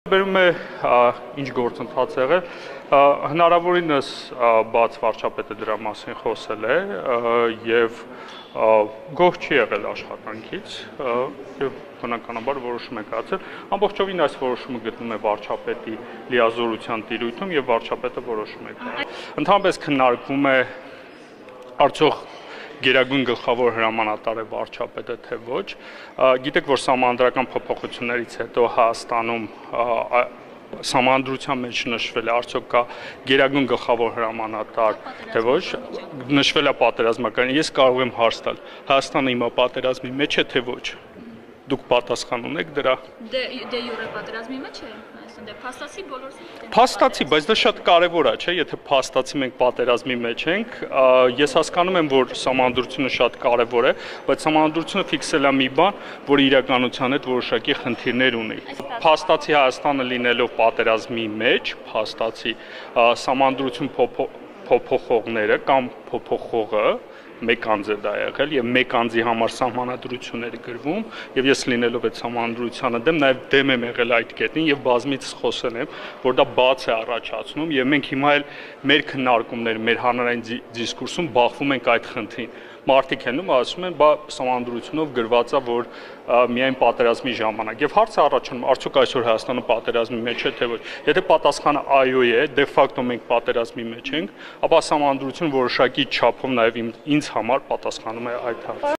Բերում է ինչ գործընթաց եղել, հնարավորինս բաց վարչապետը դրա մասին խոսել է և գոհ չի եղել աշխատանքից և բնականաբար որոշում է կայացել, ամբողջովին այս որոշումը գտնում է վարչապետի լիազորության տիրույթում և վարչապետը որոշում է կայացել։ Ընդհանրապես քննարկվում է արդյոք գերագույն գլխավոր հրամանատար է վարչապետը թե ոչ, գիտեք, որ սահմանադրական փոփոխություններից հետո Հայաստանում Սահմանադրության մեջ նշվել է, արդյոք կա գերագույն գլխավոր հրամանատար թե ոչ, նշվել է պատերազմական, ես կարող եմ հարց տալ, Հայաստանը հիմա պատերազմի մեջ է թե ոչ, դուք պատասխան ունեք դրա։ Դե յուրե պատերազմի մեջ է, փաստացի բոլորս։ Փաստացի, բայց դա շատ կարևոր է, չէ՞, եթե փաստացի մենք պատերազմի մեջ ենք, ես հասկանում եմ, որ սահմանադրությունը շատ կարևոր է, բայց սահմանադրությունը ֆիքսել է մի բան, որը իրականության հետ որոշակի խնդիրներ ունի։ Փաստացի Հայաստանը լինելով պատերազմի մեջ, փաստացի սահմանադրություն փոփոխողները կամ փոփոխողը մեկ անձ է դա եղել և մեկ անձի համար սահմանադրություններ գրվում և ես լինելով այդ սահմանադրությանը դեմ, նաև դեմ եմ եղել այդ կետին և բազմիցս խոսել եմ, որ դա բաց է առաջացնում և մենք հիմա էլ մեր քննարկումներ, մեր հանրային դիսկուրսում բախվում ենք այդ խնդրին։ Մարդիկ են ասում են, բա սահմանադրությունով գրված է, որ միայն պատերազմի ժամանակ և հարց է առաջանում, արդյոք այսօր Հայաստանը պատերազմի մեջ է թե ոչ։ Եթե պատասխանը այո է, դե ֆակտո մենք պատերազմի մեջ ենք, ապա սահմանադրությունը որոշակի չափով նաև ինձ համար պատասխանում է այդ հարցին։